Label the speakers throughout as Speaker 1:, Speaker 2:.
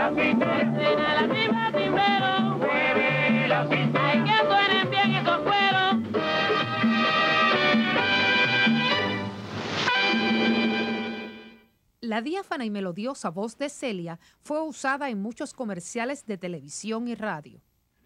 Speaker 1: la cintura.
Speaker 2: Reina la timbra, timbrero.
Speaker 1: Mueve la cintura.
Speaker 2: Ay, que suenen bien esos cueros.
Speaker 3: La diáfana y melodiosa voz de Celia fue usada en muchos comerciales de televisión y radio.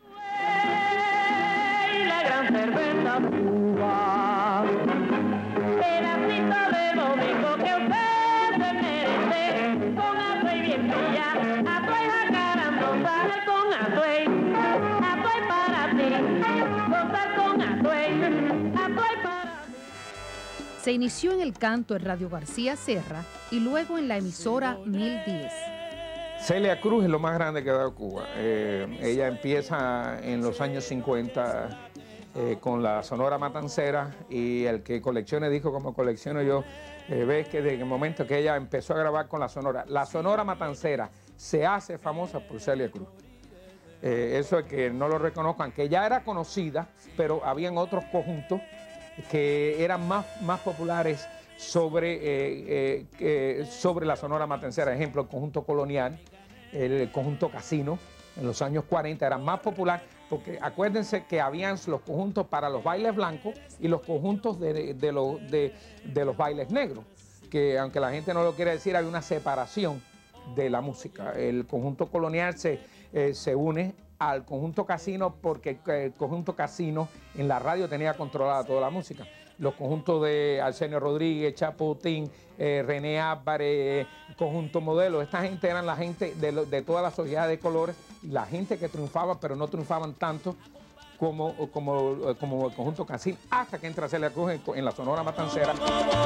Speaker 2: Y la gran cerveza Cuba, pedacito de lo rico que usted se merece, con Atuey bien bella, Atuey jacarando, sale con Atuey para ti, gozar con Atuey para ti.
Speaker 3: Se inició en el canto en Radio García Serra y luego en la emisora 1010.
Speaker 4: Celia Cruz es lo más grande que ha dado Cuba. Ella empieza en los años 50 con la Sonora Matancera, y el que coleccione discos como colecciono yo, ves que desde el momento que ella empezó a grabar con la Sonora Matancera se hace famosa por Celia Cruz. Eso es que no lo reconozcan, que ya era conocida, pero habían otros conjuntos que eran más populares sobre la Sonora Matancera. Ejemplo, el conjunto Colonial, el conjunto Casino, en los años 40 era más popular, porque acuérdense que habían los conjuntos para los bailes blancos y los conjuntos de los bailes negros, que aunque la gente no lo quiere decir, hay una separación de la música. El conjunto Colonial se une al conjunto Casino porque el conjunto Casino en la radio tenía controlada toda la música. Los conjuntos de Arsenio Rodríguez, Chapotín, René Álvarez, conjunto Modelo, esta gente eran la gente de toda la sociedad de colores, y la gente que triunfaba, pero no triunfaban tanto como el conjunto Casino, hasta que entra Celia Cruz en la Sonora Matancera.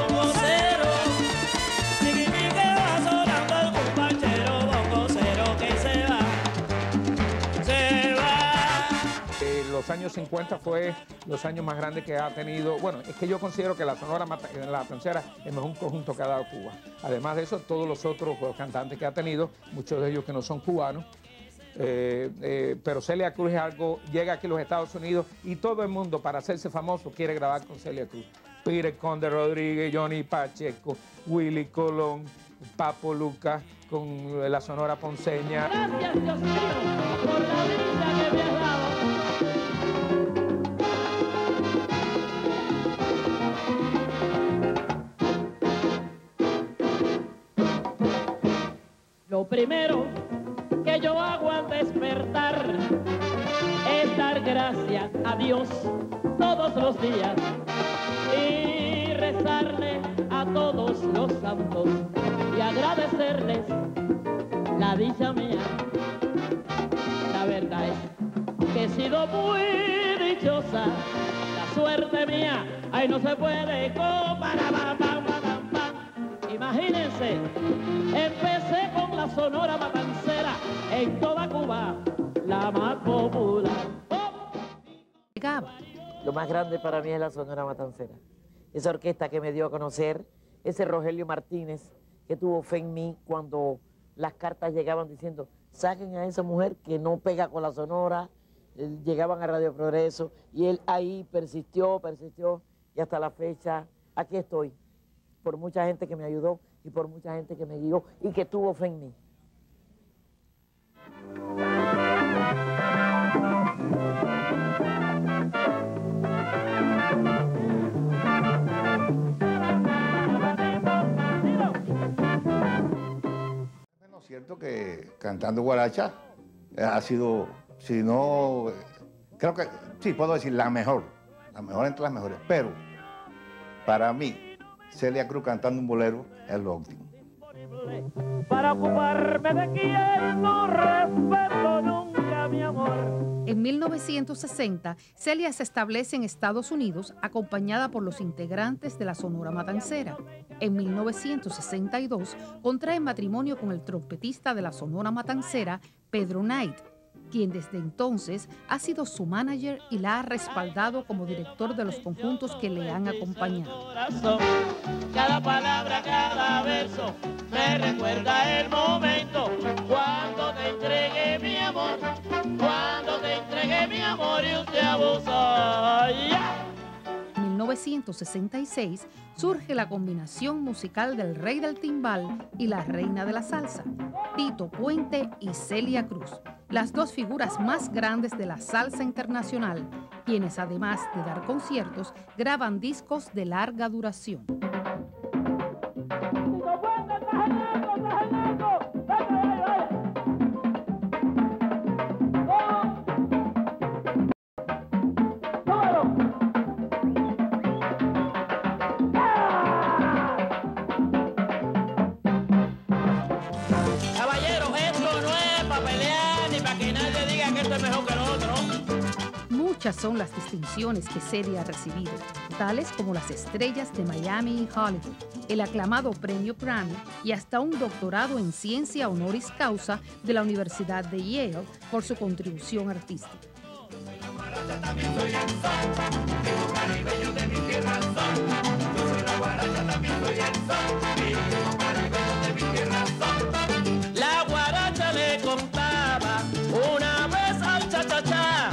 Speaker 4: Los años 50 fue los años más grandes que ha tenido. Bueno, es que yo considero que la Sonora Matancera es el mejor conjunto que ha dado Cuba. Además de eso, todos los otros cantantes que ha tenido, muchos de ellos que no son cubanos, pero Celia Cruz es algo, llega aquí a los Estados Unidos y todo el mundo, para hacerse famoso, quiere grabar con Celia Cruz. Peter Conde Rodríguez, Johnny Pacheco, Willy Colón, Papo Lucas, con la Sonora Ponceña.
Speaker 2: Gracias, Dios mío, por la vida que me has dado. Lo primero que yo hago al despertar es dar gracias a Dios todos los días y rezarle a todos los santos y agradecerles la dicha mía. La verdad es que he sido muy dichosa, la suerte mía, ay, no se puede comparar. Imagínense, empecé con la Sonora Matancera, en toda Cuba, la más popular.
Speaker 5: Lo más grande para mí es la Sonora Matancera. Esa orquesta que me dio a conocer, ese Rogelio Martínez, que tuvo fe en mí cuando las cartas llegaban diciendo, saquen a esa mujer que no pega con la Sonora. Llegaban a Radio Progreso y él ahí persistió, y hasta la fecha aquí estoy. Por mucha gente que me ayudó y por mucha gente que me guió y que tuvo fe en mí.
Speaker 6: Es cierto que cantando guaracha ha sido, si no, creo que sí, puedo decir la mejor entre las mejores, pero para mí, Celia Cruz cantando un bolero es lo óptimo.
Speaker 2: Para ocuparme de quien no respeto nunca, mi amor.
Speaker 3: En 1960, Celia se establece en Estados Unidos acompañada por los integrantes de la Sonora Matancera. En 1962, contrae matrimonio con el trompetista de la Sonora Matancera, Pedro Knight, quien desde entonces ha sido su manager y la ha respaldado como director de los conjuntos que le han acompañado.
Speaker 2: Cada palabra, cada verso me recuerda el momento cuando te entregué mi amor, y usted abusó.
Speaker 3: En 1966 surge la combinación musical del rey del timbal y la reina de la salsa, Tito Puente y Celia Cruz, las dos figuras más grandes de la salsa internacional, quienes además de dar conciertos, graban discos de larga duración. Muchas son las distinciones que Celia ha recibido, tales como las estrellas de Miami y Hollywood, el aclamado premio Grammy y hasta un doctorado en ciencia honoris causa de la Universidad de Yale por su contribución artística.
Speaker 2: La guaracha le contaba una vez al cha-cha-cha.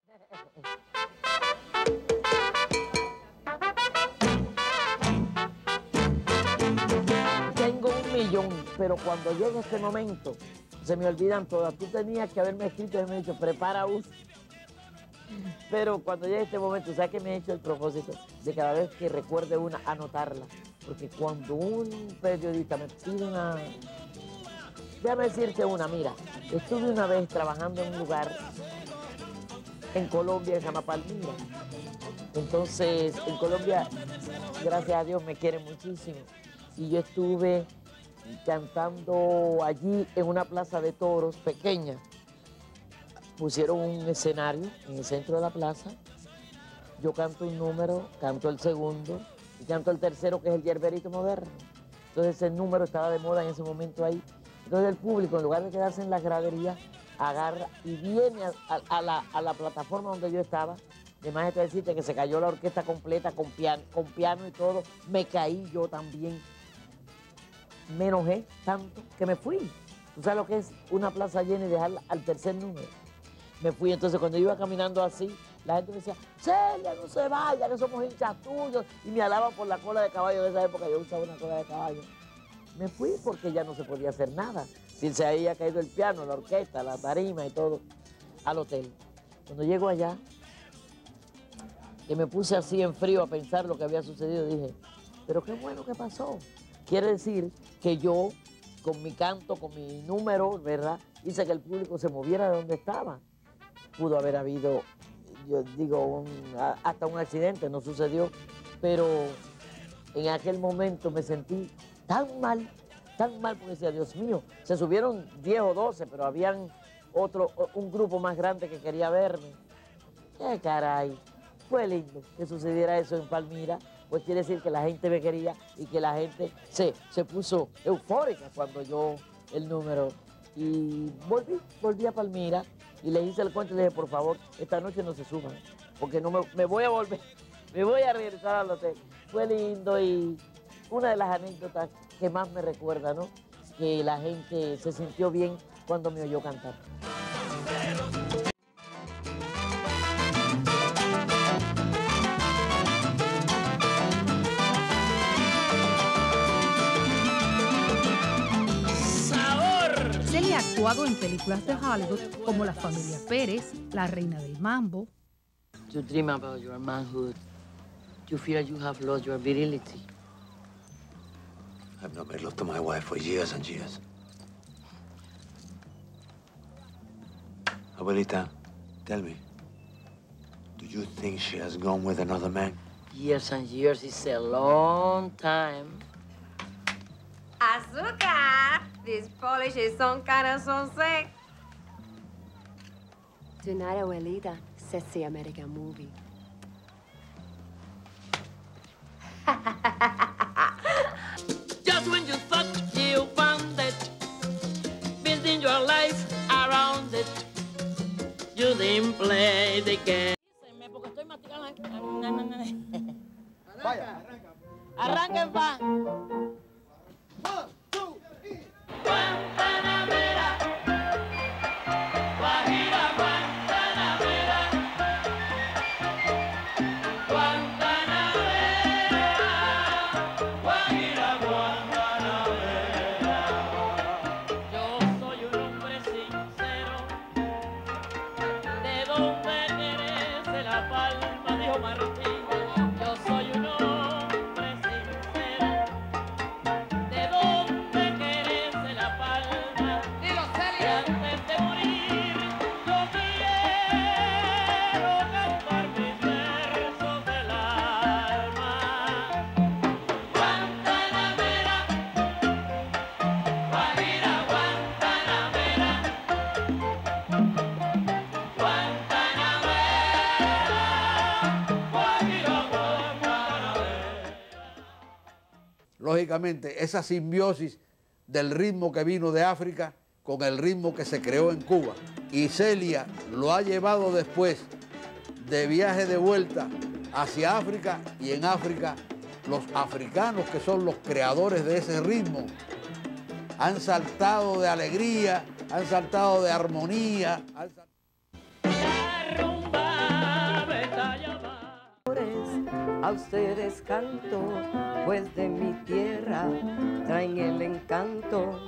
Speaker 5: Tengo 1.000.000, pero cuando llega este momento, se me olvidan todas. Tú tenías que haberme escrito y haberme dicho, prepara uso. Pero cuando llega este momento, ¿sabes que me he hecho el propósito de cada vez que recuerde una, anotarla? Porque cuando un periodista me pide una... Déjame decirte una, mira, estuve una vez trabajando en un lugar en Colombia que se llama Palmira. Entonces, en Colombia, gracias a Dios, me quieren muchísimo. Y yo estuve cantando allí en una plaza de toros pequeña. Pusieron un escenario en el centro de la plaza. Yo canto un número, canto el segundo y canto el tercero, que es el yerberito moderno. Entonces ese número estaba de moda en ese momento ahí. Entonces el público, en lugar de quedarse en las graderías, agarra y viene a la plataforma donde yo estaba. Además, esto decirte que se cayó la orquesta completa con piano y todo. Me caí yo también. Me enojé tanto que me fui. ¿Tú sabes lo que es una plaza llena y dejarla al tercer número? Me fui. Entonces, cuando yo iba caminando así, la gente me decía, Celia, no se vaya, que somos hinchas tuyos. Y me alaban por la cola de caballo de esa época. Yo usaba una cola de caballo. Me fui porque ya no se podía hacer nada. Si se había caído el piano, la orquesta, la tarima y todo, al hotel. Cuando llego allá, que me puse así en frío a pensar lo que había sucedido, dije, pero qué bueno que pasó. Quiere decir que yo, con mi canto, con mi número, ¿verdad?, hice que el público se moviera de donde estaba. Pudo haber habido, yo digo, hasta un accidente, no sucedió, pero en aquel momento me sentí tan mal, porque decía, Dios mío, se subieron 10 o 12, pero habían un grupo más grande que quería verme. ¡Qué caray! Fue lindo que sucediera eso en Palmira, pues quiere decir que la gente me quería y que la gente se puso eufórica cuando yo el número. Y volví a Palmira y le hice el cuento y le dije, por favor, esta noche no se suban, porque no me voy a volver, me voy a regresar al hotel. Fue lindo y una de las anécdotas que más me recuerda, ¿no? Que la gente se sintió bien cuando me oyó cantar.
Speaker 3: Celia ha actuado en películas de Hollywood como La Familia Pérez, La Reina del Mambo.
Speaker 5: You dream about your manhood. You fear you have lost your virility.
Speaker 7: I've not made love to my wife for years and years. Abuelita, tell me, do you think she has gone with another man?
Speaker 5: Years and years is a long time.
Speaker 8: Azúcar! These Polishes son kind of so sick.
Speaker 9: Tonight, abuelita, sexy American movie.
Speaker 2: Just when you thought you found it, building your life around it, you didn't play the game. Porque estoy masticando.
Speaker 10: Vaya,
Speaker 2: Arranquen, va. Guantanamera, Guajira, Guantanamera, Guantanamera. dónde crece la palma, dijo Martín, yo soy un hombre sincero. ¿De dónde crece la palma? Dilo, Celia. Y antes de morir, yo quiero cantar mis versos del alma. Guantanamera, Guajira, Guantanamera,
Speaker 10: Lógicamente, esa simbiosis del ritmo que vino de África con el ritmo que se creó en Cuba. Y Celia lo ha llevado después de viaje de vuelta hacia África, y en África los africanos, que son los creadores de ese ritmo, han saltado de alegría, han saltado de armonía.
Speaker 11: A ustedes canto, pues de mi tierra traen el encanto.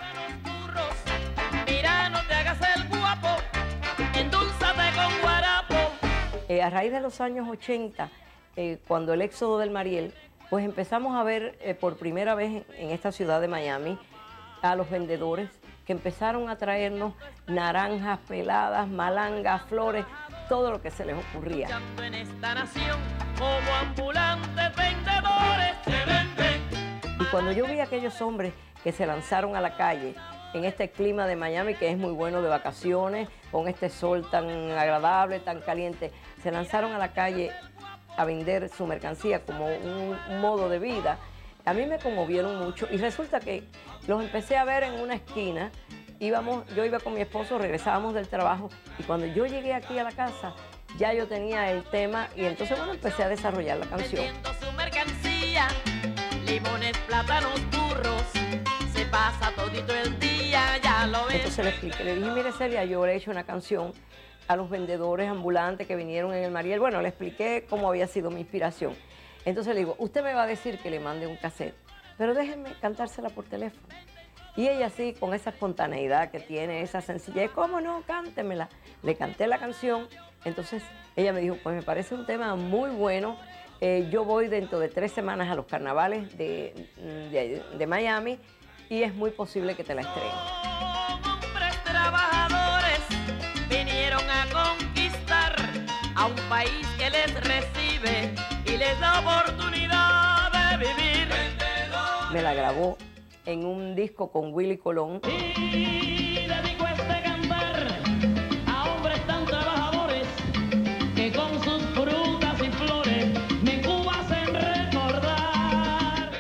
Speaker 2: Mira, no te hagas el guapo, endulzate con guarapo.
Speaker 11: A raíz de los años 80, cuando el éxodo del Mariel, pues empezamos a ver por primera vez en esta ciudad de Miami a los vendedores que empezaron a traernos naranjas peladas, malangas, flores, todo lo que se les ocurría.
Speaker 2: En esta nación, como ambulantes vendedores se venden.
Speaker 11: Y cuando yo vi a aquellos hombres que se lanzaron a la calle en este clima de Miami, que es muy bueno de vacaciones, con este sol tan agradable, tan caliente, se lanzaron a la calle a vender su mercancía como un modo de vida, a mí me conmovieron mucho y resulta que los empecé a ver en una esquina. Yo iba con mi esposo, regresábamos del trabajo y cuando yo llegué aquí a la casa ya yo tenía el tema y entonces bueno, empecé a desarrollar la canción.
Speaker 2: Vendiendo su mercancía, limones, plátanos, burros, se pasa todito el día, ya lo ves.
Speaker 11: Entonces le expliqué, le dije, mire Celia, yo le he hecho una canción a los vendedores ambulantes que vinieron en el Mariel. Bueno, le expliqué cómo había sido mi inspiración. Entonces le digo, usted me va a decir que le mande un cassette, pero déjenme cantársela por teléfono. Y ella así, con esa espontaneidad que tiene, esa sencillez, ¿cómo no? Cántemela. Le canté la canción, entonces ella me dijo, pues me parece un tema muy bueno. Yo voy dentro de 3 semanas a los carnavales de Miami y es muy posible que te la estrene.
Speaker 2: Hombres trabajadores vinieron a conquistar a un país que les recibe y les da oportunidad de vivir.
Speaker 11: Me la grabó en un disco con Willy Colón.
Speaker 2: Y dedico este cantar a hombres tan trabajadores que con sus frutas y flores mi Cuba hacen recordar.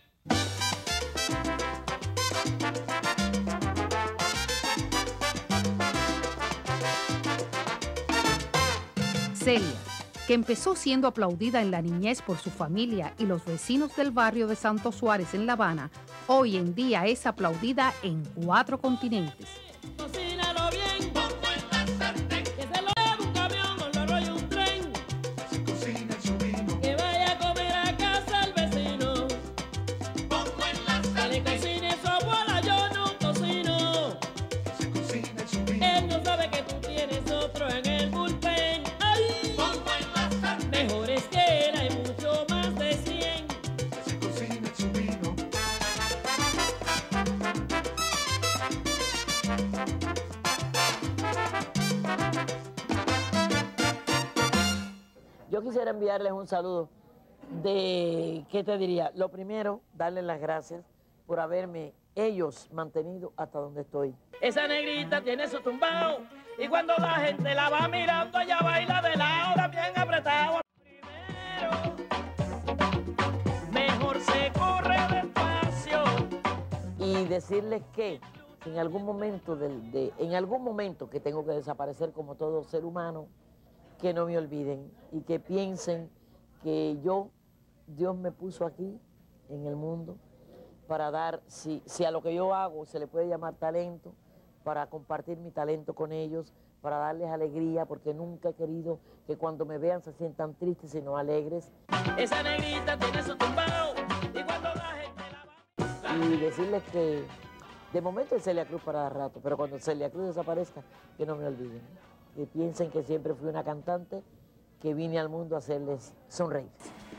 Speaker 3: Celia, que empezó siendo aplaudida en la niñez por su familia y los vecinos del barrio de Santo Suárez en La Habana, hoy en día es aplaudida en 4 continentes.
Speaker 2: Cocínalo bien, pongo en la sartén, que se lo lleve un camión o lo arrolle un tren. Se cocina en su vino, que vaya a comer a casa al vecino. Pongo en la sartén, que le cocine su abuela, yo no cocino. Se cocina en su vino, él no sabe que tú tienes otro en el bullpen. Ay, pongo en la sartén, mejores que él hay mucho más de 100. Se cocina en su vino.
Speaker 5: Yo quisiera enviarles un saludo de, ¿qué te diría? Lo primero, darles las gracias por haberme ellos mantenido hasta donde estoy.
Speaker 2: Esa negrita tiene su tumbao y cuando la gente la va mirando ella baila de lado, bien apretado. Primero, mejor se corre despacio.
Speaker 5: Y decirles que en algún momento, en algún momento que tengo que desaparecer como todo ser humano, que no me olviden y que piensen que Dios me puso aquí en el mundo para dar, si a lo que yo hago se le puede llamar talento, para compartir mi talento con ellos, para darles alegría, porque nunca he querido que cuando me vean se sientan tristes, sino alegres.
Speaker 2: Esa negrita tiene su tumbao y cuando la gente la va...
Speaker 5: Y decirles que de momento es Celia Cruz para dar rato, pero cuando Celia Cruz desaparezca, que no me olviden. que piensen que siempre fui una cantante que vine al mundo a hacerles sonreír.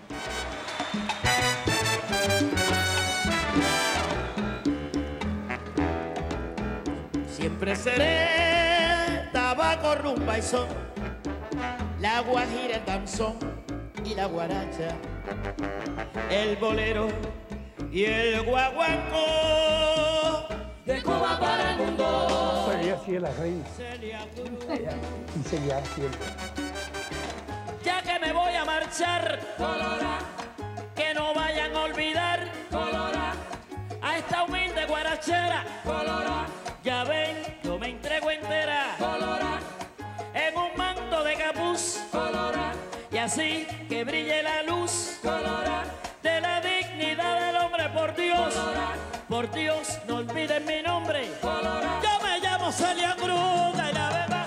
Speaker 2: Siempre seré tabaco, rumba y son, la guajira, el danzón y la guaracha, el bolero y el guaguancó, de Cuba para el mundo.
Speaker 12: Ella sí es la reina. Y seguirá siempre.
Speaker 2: Ya que me voy a marchar, Colora, que no vayan a olvidar, Colora, a esta humilde guarachera, Colora. Ya ven, yo me entrego entera, Colora, en un manto de capuz, Colora, y así que brille la luz, Colora, de la dignidad del hombre, por Dios, Colora, por Dios, no olviden mi nombre, Colora. Yo me llamo Celia Cruz, de la verdad.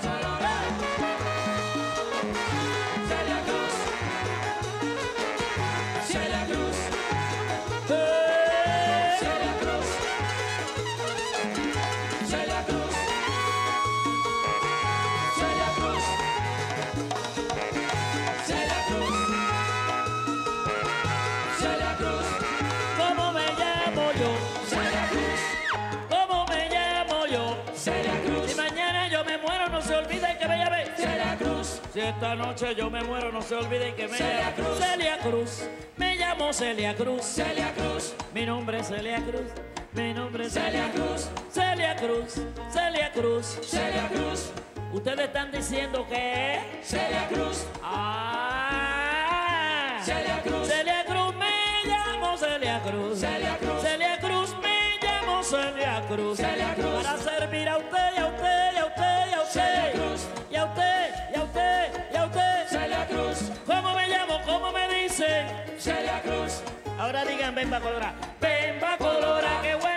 Speaker 2: Celia Cruz, Celia Cruz, Celia Cruz, Celia Cruz, Celia Cruz, Celia Cruz, Celia Cruz. ¿Cómo me llamo yo? Celia Cruz. ¿Cómo me llamo yo? Celia Cruz. Si mañana yo me muero, no se olviden que me llame Celia Cruz. Si esta noche yo me muero, no se olviden que me llame Celia Cruz. Me llamo Celia Cruz. Celia Cruz. Mi nombre es Celia Cruz. Mi nombre es Celia Cruz. Celia Cruz. Celia Cruz. Celia Cruz. Ustedes están diciendo que Celia Cruz. Ah. Celia Cruz. Celia Cruz. Me llamo Celia Cruz. Celia Cruz. Celia Cruz. Me llamo Celia Cruz. Celia Cruz. Para servir a usted y a usted y a usted y a usted. Celia Cruz. Y a usted y a usted y a usted. Celia Cruz. ¿Cómo me llamo? ¿Cómo me dicen? Celia Cruz. Ahora digan, ven pa' Colora. Ven pa' Colora, que bueno.